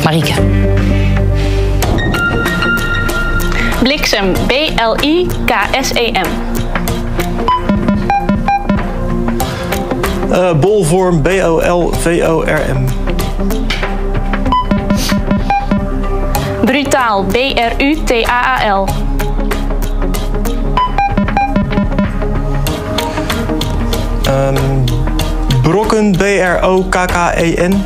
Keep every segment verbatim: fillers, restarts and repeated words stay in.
Marieke. Bliksem, B L I K S E M. Uh, bolvorm, B O L V O R M. Brutaal, B R U T A A L. Um, brokken, B R O K K E N.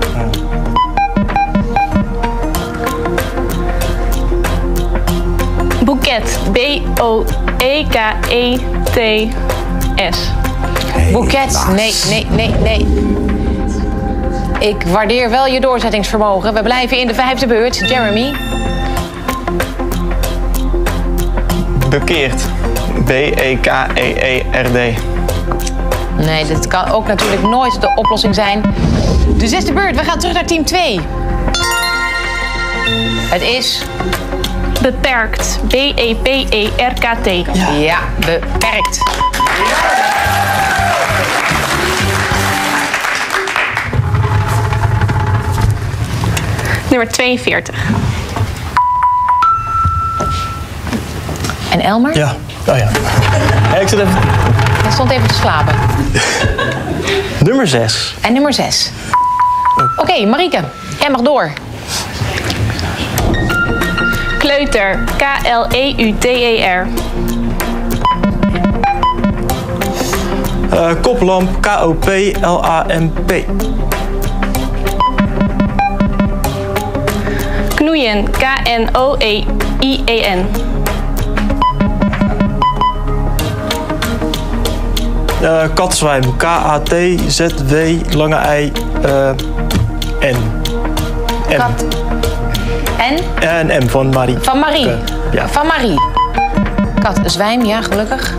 Boeket, B O E K E T S. Boeket, nee, nee, nee, nee. Ik waardeer wel je doorzettingsvermogen. We blijven in de vijfde beurt. Jeremy. Bekeerd. B E K E E R D. Nee, dit kan ook natuurlijk nooit de oplossing zijn. De zesde beurt. We gaan terug naar team twee. Het is... Beperkt, B E P E R K T. Ja, ja beperkt. Nummer tweeënveertig. En Elmer? Ja, oh ja. Hey, ik zit even... Hij stond even te slapen. Nummer zes. En nummer zes. Oké, okay, Marieke, jij mag door. Kleuter, K L E U T E R. Uh, koplamp, K O P L A M P. Knoeien, K N O E I E N. Uh, katzwijm, K A T Z W lange I uh, N. M. Kat. En? En M van Marie. Van Marie. Uh, ja. Van Marie. Kat, zwijm, ja, gelukkig.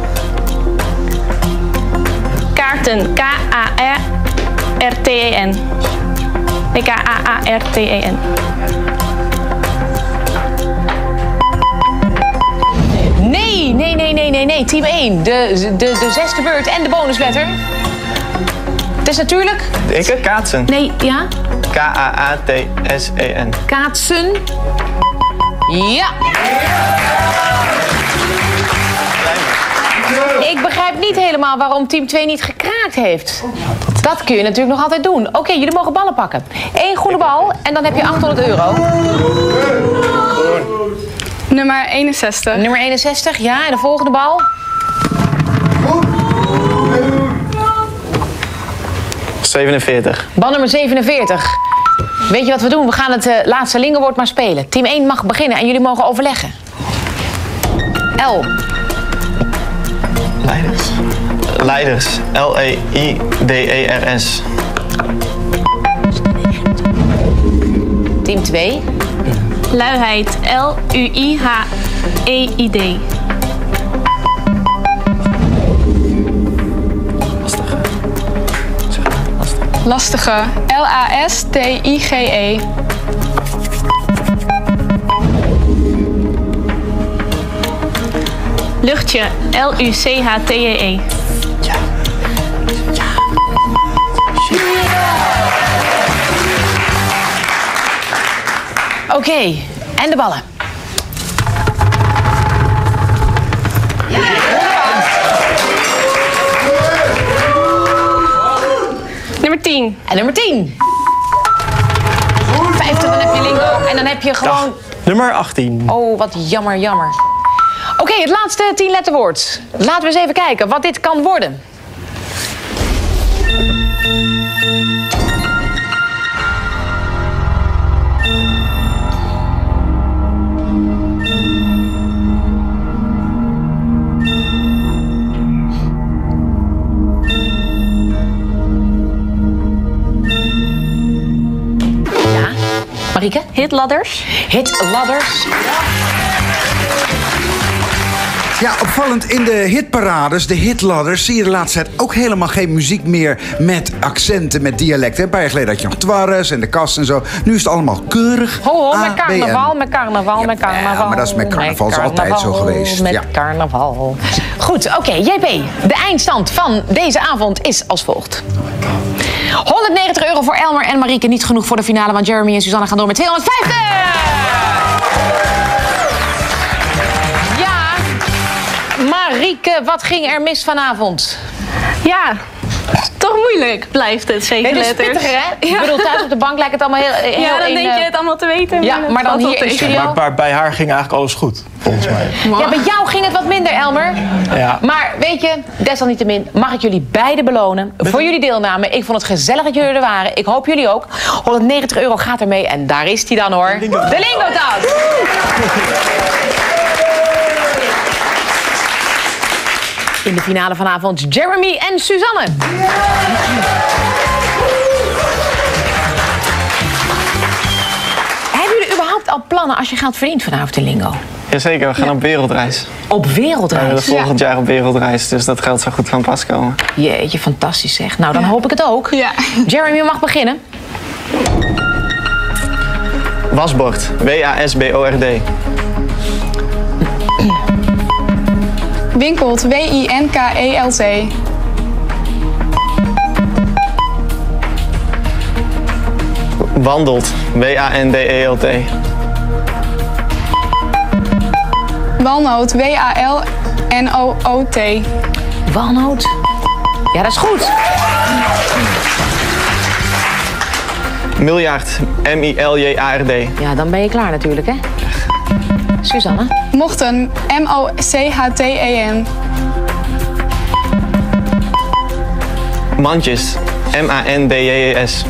Kaarten, K A R T E N. Nee, K A A R T E N. Nee, nee, nee, nee, nee, nee. Team één. De, de, de zesde beurt en de bonusletter. Het is natuurlijk... Ik? Kaatsen. Nee, ja? K A A T S E N. Kaatsen. Ja. Ik begrijp niet helemaal waarom team twee niet gekraakt heeft. Dat kun je natuurlijk nog altijd doen. Oké, okay, jullie mogen ballen pakken. Eén goede bal en dan heb je achthonderd euro. Nummer eenenzestig. Nummer eenenzestig, ja. En de volgende bal? zevenenveertig. Bal nummer zevenenveertig. Weet je wat we doen? We gaan het uh, laatste lingenwoord maar spelen. Team één mag beginnen en jullie mogen overleggen. L. Leiders. Leiders. L E I D E R S. Team twee. Luiheid, L U I H E I D. Lastige. Lastige, L A S T I G E. Luchtje, L U C H T J E. Ja. Ja. Oké, okay. En de ballen. Nummer tien. En nummer tien. vijftig, dan heb je lingo. En dan heb je gewoon... Ja. Nummer achttien. Oh, wat jammer, jammer. Oké, okay, het laatste tien letterwoord. Laten we eens even kijken wat dit kan worden. Ja, Marieke? Hitladders. Hitladders. Ja, opvallend in de hitparades, de hitladders, zie je de laatste tijd ook helemaal geen muziek meer met accenten, met dialecten. Een paar jaar geleden had je nog Twarres en de Kast en zo. Nu is het allemaal keurig. Ho, ho, A, met B, N. carnaval, met carnaval, met carnaval. Ja, maar dat is met carnaval, is altijd zo geweest. Met Ja. carnaval. Goed, oké, okay, J P. De eindstand van deze avond is als volgt. honderdnegentig euro voor Elmer en Marieke. Niet genoeg voor de finale, want Jeremy en Suzanne gaan door met tweehonderdvijftig. Ja, Marieke, wat ging er mis vanavond? Ja, toch moeilijk blijft het, zeker Het is letters. pittiger, hè? Ja. Ik bedoel, thuis op de bank lijkt het allemaal heel... heel Ja, dan in, denk je eh, het allemaal te weten. Ja, het maar dan valt wel hier in de tegen. studio. Maar, maar bij haar ging eigenlijk alles goed, volgens mij. Ja, bij jou ging het wat minder, Elmer. Ja. Maar weet je, desalniettemin mag ik jullie beiden belonen voor jullie deelname. Ik vond het gezellig dat jullie er waren. Ik hoop jullie ook. honderdnegentig euro gaat ermee en daar is hij dan, hoor. De Lingo-tas. In de finale vanavond Jeremy en Suzanne. Hebben jullie überhaupt al plannen als je geld verdient vanavond in Lingo? Jazeker, we gaan op wereldreis. Op We wereldreis? willen volgend jaar op wereldreis, dus dat geld zou goed van pas komen. Jeetje, fantastisch zeg. Nou, dan hoop ik het ook. Ja. Jeremy, je mag beginnen. Wasbord, W A S B O R D. Winkelt, W I N K E L T. Wandelt, W A N D E L T. Walnoot, W A L N O O T. Walnoot. Ja, dat is goed. Miljard, M I L J A R D. Ja, dan ben je klaar natuurlijk, hè? Suzanne. Mochten, M O C H T E N. Mandjes, M A N D J E S.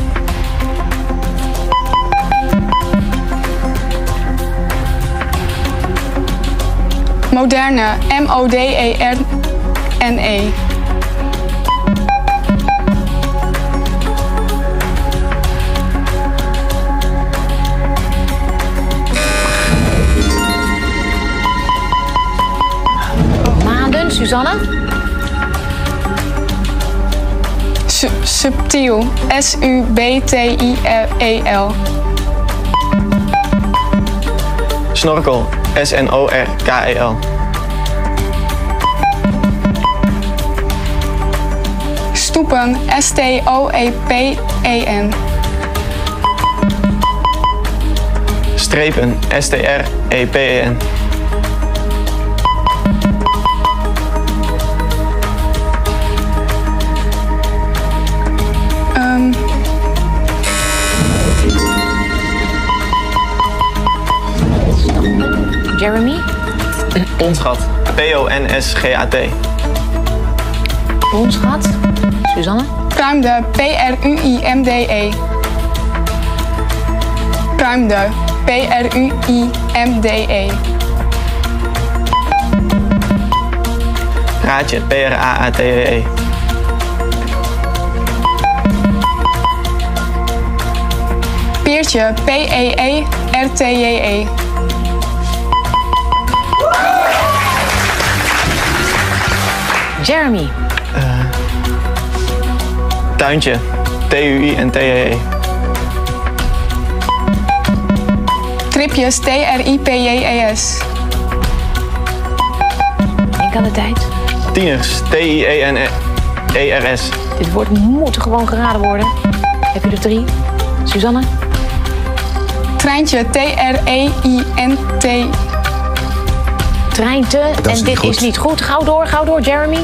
Moderne, M O D E R N E. Maanden, Suzanne. Su- subtiel, S U B T I E L. Snorkel, S N O R K E L. Stoepen, S T O E P E N. Strepen, S T R E P E N. Um, Jeremy. Onschat, P O N S G A T. Onschat. Suzanne. Pruimde, P R U I M D E. Pruimde, P R U I M D E. Praatje, P R A A T E E. Peertje, P E E R T J E. Jeremy. Tuintje, T U I N T E E. Tripjes, T R I P J E S. Denk aan de tijd. Tieners, T I E N E R S. Dit woord moet gewoon geraden worden. Heb je er drie? Suzanne. Treintje, T R E I N T. Treinte. Dat is En niet dit goed. is niet goed. Gauw door, gauw door, Jeremy.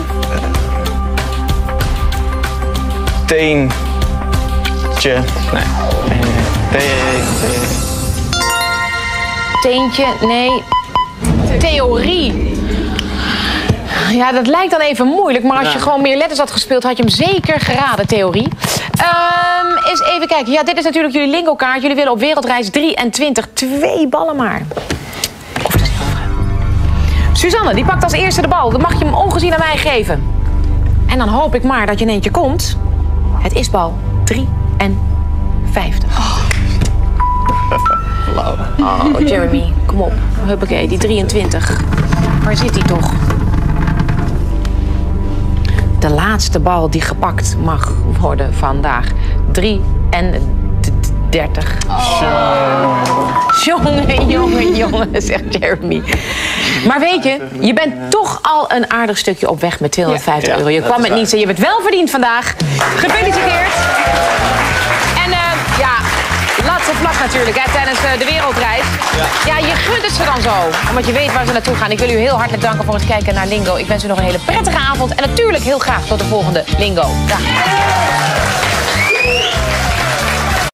Teentje. Nee. T E E. Teentje, nee. Theorie. Ja, dat lijkt dan even moeilijk, maar als je Ja. gewoon meer letters had gespeeld, had je hem zeker geraden, theorie. Ehm eens even kijken. Ja, dit is natuurlijk jullie lingo-kaart. Jullie willen op wereldreis drieëntwintig. Twee ballen maar. Of dat is Suzanne, die pakt als eerste de bal. Dan mag je hem ongezien aan mij geven. En dan hoop ik maar dat je in eentje komt. Het is bal drieënvijftig. Oh, Jeremy, kom op. Huppakee, die drieëntwintig. Waar zit die toch? de laatste bal die gepakt mag worden vandaag. drieëndertig. Oh. Jongen, jongen, jongen, zegt Jeremy. Maar weet je, je bent toch al een aardig stukje op weg met tweehonderdvijftig Ja, euro. Je dat kwam is met waar. niets en je hebt het wel verdiend vandaag. Gefeliciteerd. En uh, ja, laatste vlag natuurlijk hè, tijdens uh, de wereldreis. Ja. ja, je gunt het ze dan zo, omdat je weet waar ze naartoe gaan. Ik wil u heel hartelijk danken voor het kijken naar Lingo. Ik wens u nog een hele prettige avond en natuurlijk heel graag tot de volgende Lingo. Dag.